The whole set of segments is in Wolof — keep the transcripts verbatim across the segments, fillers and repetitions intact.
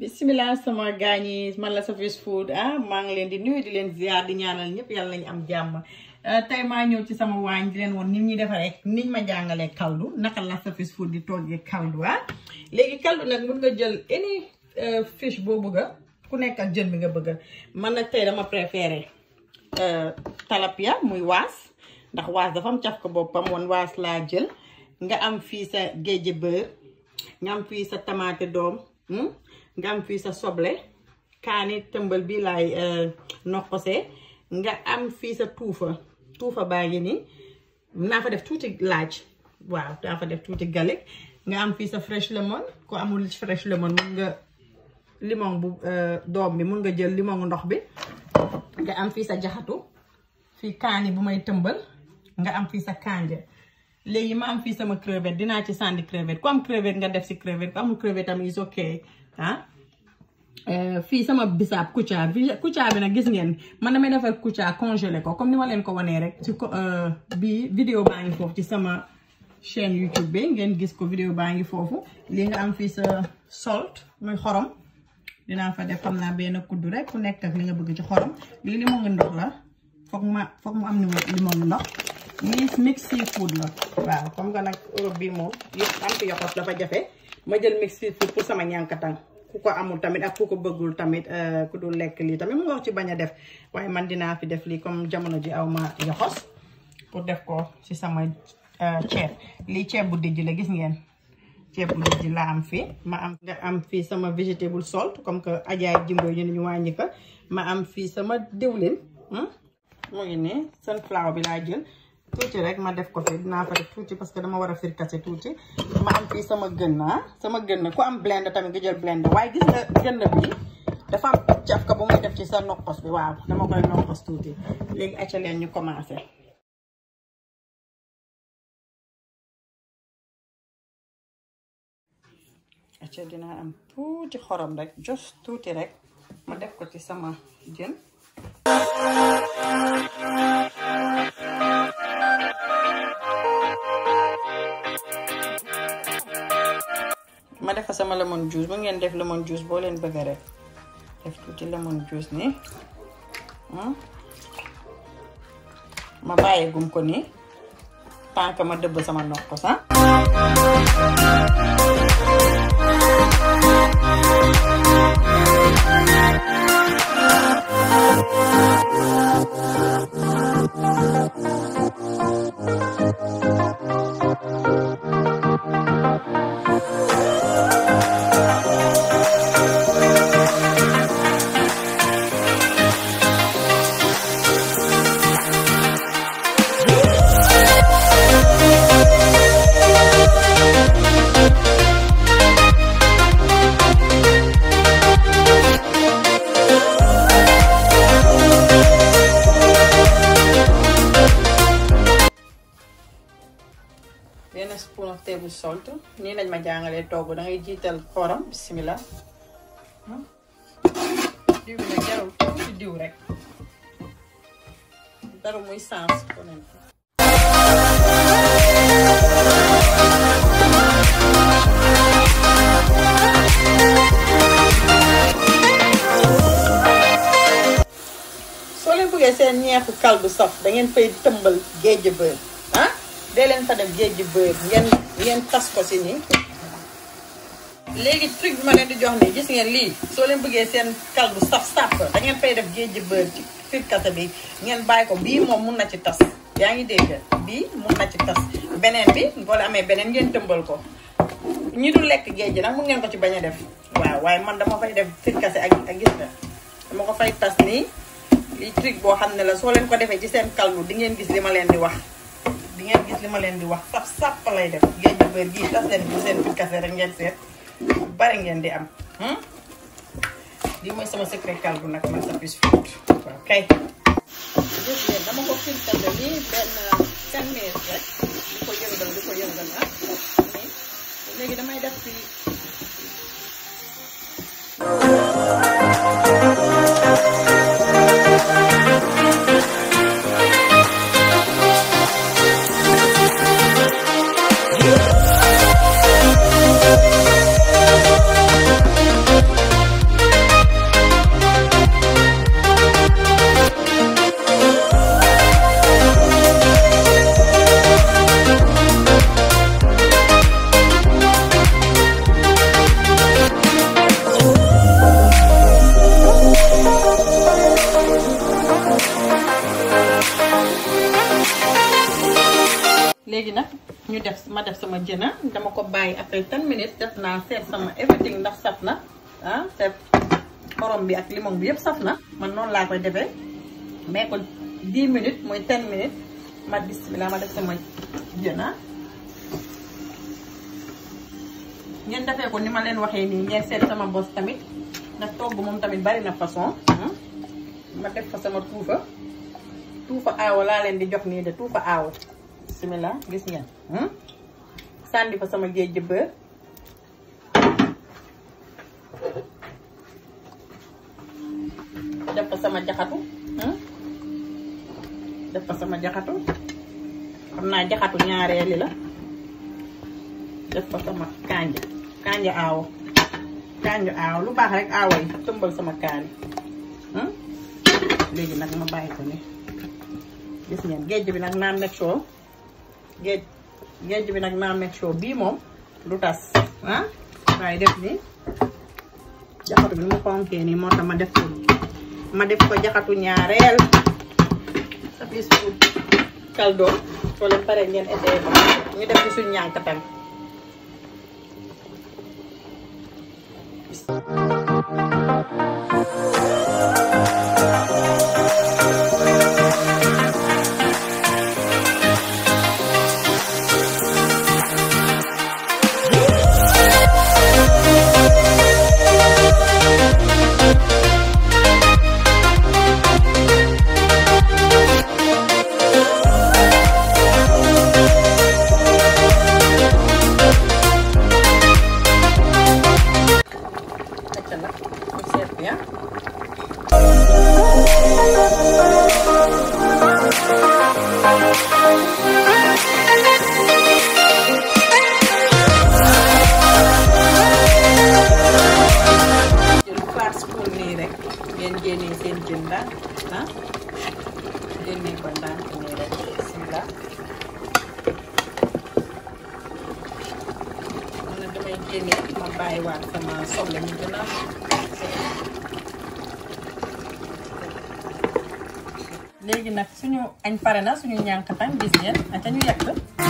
bismillah sama gaañi man la Safis Food ah maa ngi leen di nuyu di leen ziar di ñaanal ñëpp yàlla nañu am jàmm tey maa ñëw ci sama waañ di leen woon nit ñi defaree niñ ma jàngalee kaldu naka la Safis Food di toggee kaldu ah léegi kaldu nag mun nga jël any fish boo bëgg ku nekk ak jën bi nga bëgg man nag tey dama préféré tilapia muy waas ndax waas dafa am caf ko boppam woon waas laa jël nga am fii sa géej beurre nga am fii sa tamaate doom nga am fii sa soble kaani tëmbal bi laay noqosee nga am fii sa tuufa tuufa baa ngi nii naa fa def tuuti laaj waaw naa fa def tuuti galik nga am fii sa fresh lemon ko amul fresh lemon mun nga limon bu doom bi mun nga jël limon ndox bi nga am fii sa jaxatu fii kaani bu may tëmbal nga am fii sa kanja léegi ma am fii sama crevette dinaa ci sànni crevette ku am crevette nga def si crevette ku amul crevette tam is ok ah fii sama bisaab kucca kucca bi nag gis ngeen man damay defar kucca congelé ko comme ni ma leen ko wanee rek ci bi vidéo baa ngi foofu ci sama chaîne YouTube bi ngeen gis ko vidéo baa ngi foofu lii nga am fii sa salt muy xorom dinaa fa def xam naa benn kuddu rek ku nekk ak li nga bëgg ci xorom lii limon ndox la foog ma foog mu am ni limon ndox lii mix seafood la waaw comme nga nag Europe bi moom yëpp am fi yoxos dafa jafe ma jël mix seafood pour sama ñànkatang ku ko amul tamit ak ku ko bëggul tamit ku dul lekk lii tamit mu nga wax ci bañ a def waaye man dinaa fi def lii comme jamono ji aw ma yoxos pour def ko ci sama ceeb lii ceeb bu dijj la gis ngeen ceeb bu dijj la am fii ma am nga am fii sama vegetable salt comme que ajaay jimbo yi ñu wàññi ko ma am fii sama diwlin mu ngi ne sunflower bi laa jël tuuti rek ma def ko fi dinaa fa def tuuti parce que dama war a firkase tuuti ma am fii sama gën na sama gën na ku am blender tamit nga jël blender waaye gis nga gën na bi dafa am caf ka bu muy def ci sa nokkos bi waaw dama koy nokkos tuuti léegi acca leen ñu commencé acca dinaa am tuuti xorom rek just tuuti rek ma def ko ci sama jën ma def sama lemon juice bu ngeen def lemon juice boo leen bëgg rek def tuuti lemon juice ni ma bàyyi gum ko nii tant que ma dëbb sama nokko sax benn spoon of table salt nii lañ ma jàngalee togg da ngay jiital xorom bismillah diw bi nag jarul tuuti diw rek dara muy sens ko nen soo leen bëggee seen ñeexu kaldu saf da ngeen fay tëmbal géej beurre ah dee leen fa def géej beurre ngeen ngeen tas ko si nii léegi truc bi ma leen di jox nii gis ngeen lii soo leen bëggee seen kaldu saf saf da ngeen fay def géej beurre ci firkase bi ngeen bàyyi ko bii moom mun na ci tas yaa ngi dégg bii mun na ci tas beneen bi boo amee beneen ngeen tëmbal ko ñi du lekk géej nag mun ngeen ko ci bañ a def waaw waaye man dama fay def firkase ak ak gis nga dama ko fay tas nii lii truc boo xam ne la soo leen ko defee ci seen kaldu di ngeen gis li ma leen di wax di ngeen gis li ma leen di wax sap sap lay def géej beurre gii tas leen bu seen firkase rek ngeen seet bari ngeen di am lii mooy sama secret kaldu nag man Safis Food waaw kay gis ngeen dama ko firkase nii benn ten minutes rek di ko yëngal di ko yëngal ah nii léegi damay def fii léegi nag ñu def ma def sama jëna dama ko bàyyi après ten minutes def naa seet sama everything ndax saf na ah seet xorom bi ak limon bi yëpp saf na man noonu laa koy defee mais ko dix minutes mooy ten minutes ma bismillah ma def sama jëna ngeen defee ko ni ma leen waxee nii ngeen seet sama bos tamit ndax togg moom tamit bari na façon ma def fa sama tuufa tuufa aawo laa leen di jox nii de tuufa aawo bismillah gis ngeen sànni fa sama géej gi beurre def fa sama jaxatu def fa sama jaxatu xam naa jaxatu ñaareeli la def fa sama kanja kanja aawo kanja aawo lu baax rek aawo yi tëmbal sama kaani léegi nag ma bàyyi ko ni gis ngeen géej bi nag naa make sure géej géej bi nag naa make sure bii moom lu tas ah waaye def ni jaxatu bi mu fonkee nii moo tax ma def ko ma def ko jaxatu ñaareel Safi's Food Caldo soo leen paree ngeen essayé ko ñu def ci suñu ñànkatan génnee seen jën la ah génnee ko ndànk nii rek bismillah man na damay génnee ma bàyyiwaat sama soble mu gën a léegi nag suñu añ pare na suñu ñànkatan gis ngeen ak ñu yàq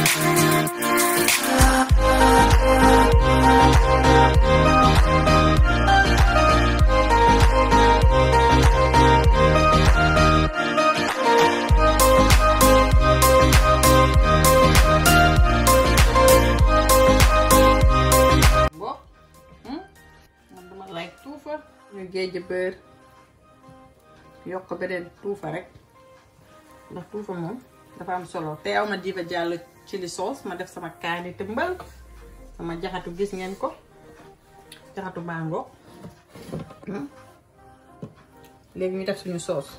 ñu géej beurre yokk beneen tuufa rek ndax tuufa moom dafa am solo te aw ma Diva Diallo chili sauce ma def sama kaani tëmbal sama jaxatu gis ngeen ko jaxatu mango léegi ñu def suñu sauce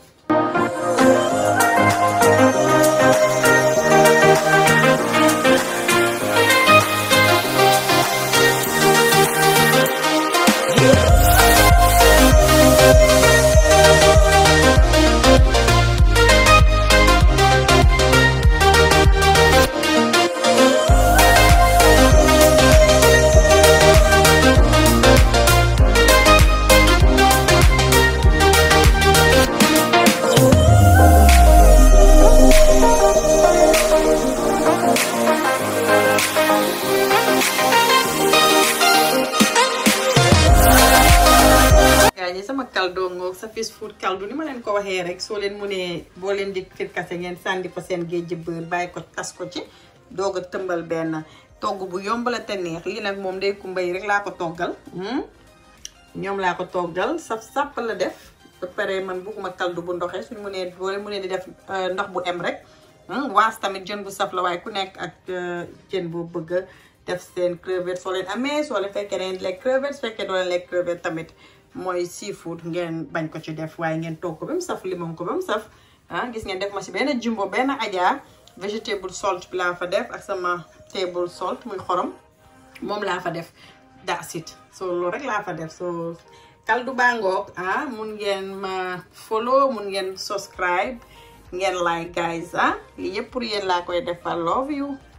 sama caldo ngoog Safi's Food Caldo ni ma leen ko waxee rek soo leen mënee boo leen di firkase ngeen sànni fa seen géej beurre bàyyi ko tas ko ci doog a tëmbal benn togg bu yomb la te neex lii nag moom day kumbay rek laa ko toggal ñoom laa ko toggal saf sàpp la def ba pare man bugguma caldo bu ndoxee suñu mënee boo leen mënee di def ndox bu em rek waas tamit jën bu saf la waaye ku nekk ak jën boo bëgg def seen crevette soo leen amee soo leen fekkee leen lekk crevette su fekkee doo leen lekk crevette tamit mooy seafood ngeen bañ ko ci def waaye ngeen toog ko ba mu saf limon ko ba mu saf ah gis ngeen def ma si benn jumbo benn aja vegetable salt bi laa fa def ak sama table salt muy xorom moom laa fa def that's it so loolu rek laa fa def so caldo bangoog ah mun ngeen ma follow mun ngeen subscribe ngeen like guys ah lii yëpp pour yéen laa koy defal love you